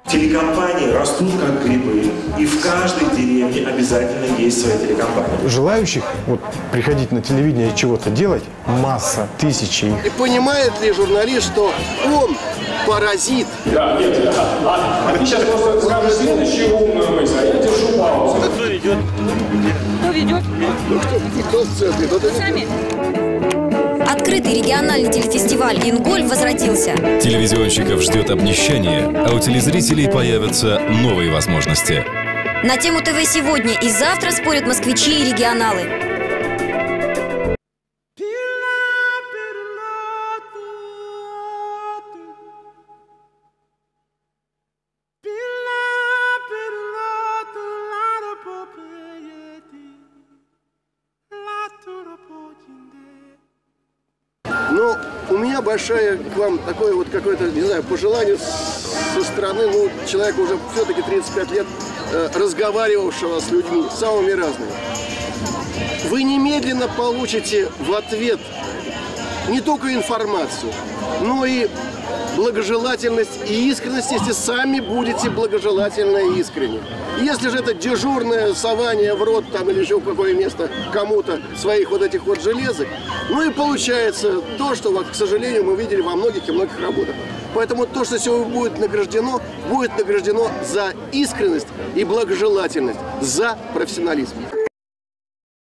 Телекомпании растут как грибы, и в каждой деревне обязательно есть своя телекомпания. Желающих приходить на телевидение и чего-то делать масса, тысячи их. И понимает ли журналист, что он паразит? Да, нет, а ты сейчас просто скажешь следующую умную мысль, а я держу паузу. Кто ведет? Кто ведет? Кто в центре? Сами. Открытый региональный телефестиваль «Инголь» возродился. Телевизионщиков ждет обнищание, а у телезрителей появятся новые возможности. На тему ТВ сегодня и завтра спорят москвичи и регионалы. Но у меня большое к вам такое вот какое-то, не знаю, пожелание со стороны, человека уже все-таки 35 лет, разговаривавшего с людьми, самыми разными. Вы немедленно получите в ответ не только информацию, но и благожелательность и искренность, если сами будете благожелательны и искренне. Если же это дежурное сование в рот там или еще в какое место кому-то своих вот этих вот железок, и получается то, что, к сожалению, мы видели во многих и многих работах. Поэтому то, что сегодня будет награждено за искренность и благожелательность, за профессионализм.